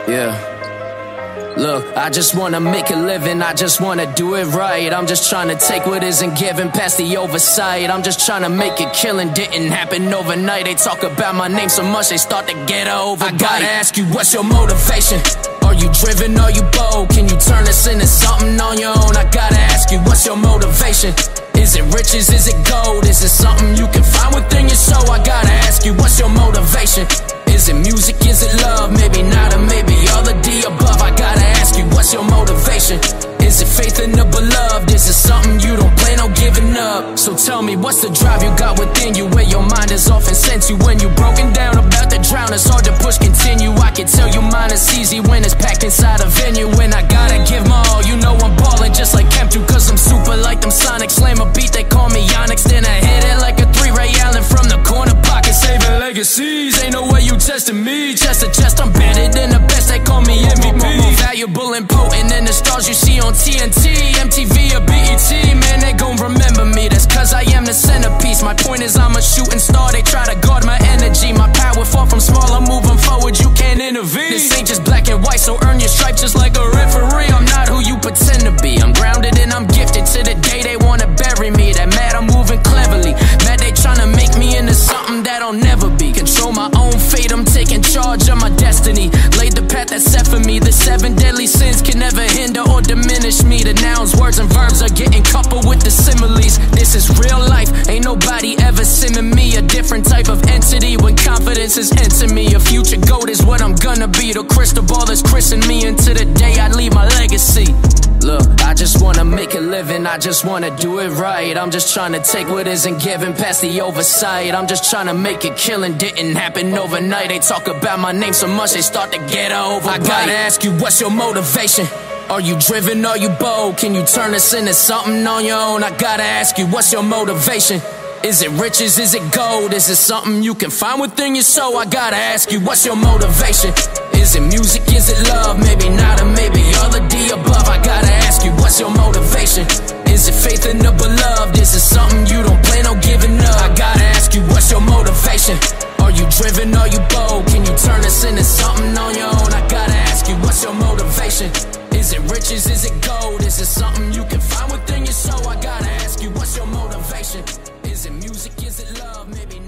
Yeah. Look, I just wanna make a living, I just wanna do it right. I'm just trying to take what isn't given past the oversight. I'm just trying to make a killing, didn't happen overnight. They talk about my name so much, they start to get over. I gotta ask you, what's your motivation? Are you driven, are you bold? Can you turn this into something on your own? I gotta ask you, what's your motivation? Is it riches, is it gold? Is it something you can find within your soul? I gotta ask you, what's your motivation? Is it music, is it love? Maybe not, or maybe all of the above. I gotta ask you, what's your motivation? Is it faith in the beloved? Is it something you don't plan on giving up? So tell me, what's the drive you got within you, where your mind is often sent you? When you're broken down about to drown, it's hard to push continue. I can tell you mine is easy when it's packed inside a venue. When I gotta give my all, you know I'm ballin' just like Kemptu, cause I'm super like them Sonics. Slam a beat, they call me Onyx, then I hit it like a 3 Ray Allen from the corner pocket, saving legacies. Ain't no way you testing me, chest to chest, I'm better than the best, they call me MVP. More valuable and potent than the stars you see on TNT, MTV or BET. Man, they gon' remember me, that's cause I am the centerpiece. My point is I'm a shooting star, they try to guard my energy. My power far from small, I'm moving forward, you can't intervene. This ain't just black and white, so earn your stripes just like a referee. I'm not who you pretend to be, I'm grounded and I'm gifted. To the day they wanna bury me, that mad I'm moving cleverly. Mad they tryna make me into something that I'll never be. Control my own fate, I'm taking charge of my destiny. Laid the path that's set for me, the 7 deadly sins can never hinder or diminish me. The nouns, words, and verbs are getting coupled with the similes. This is real life, ain't nobody ever simming me. A different type of entity when confidence is into me. A future goat is what I'm gonna be. The crystal ball is christening me into the day I leave my legacy. Look, I just wanna make a living, I just wanna do it right. I'm just trying to take what isn't given past the oversight. I'm just trying to make a killing, didn't happen overnight. They talk about my name so much, they start to get over. I gotta ask you, what's your motivation? Are you driven, are you bold? Can you turn this into something on your own? I gotta ask you, what's your motivation? Is it riches, is it gold? Is it something you can find within your soul? I gotta ask you, what's your motivation? Is it music, is it love? Maybe not, or maybe all of the above. I gotta ask you, what's your motivation? Is it faith in the beloved? Is it something you don't plan on giving up? I gotta ask you, what's your motivation? Are you driven, are you bold? Can you turn this into something on your own? I gotta ask you, what's your motivation? Is it riches, is it gold? Is it something you can find within your soul? I gotta ask you, what's your motivation? Is it music, is it love? Maybe